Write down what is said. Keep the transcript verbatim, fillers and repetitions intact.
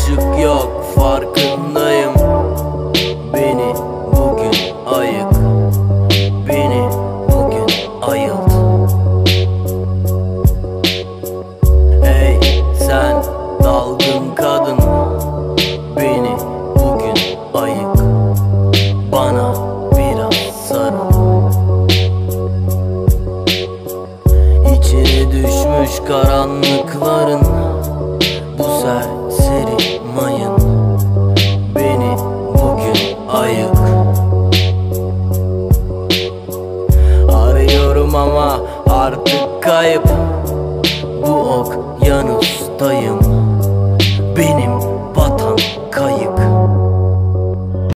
ışık yok, farkındayım. Beni bugün ayık, beni bugün ayılt. Hey sen dalgın kadın, beni bugün ayık, bana biraz sarıl. İçine düşmüş karanlıkların, bu serseri mayın, beni bugün ayık. Arıyorum ama artık kayıp, bu okyanustayım.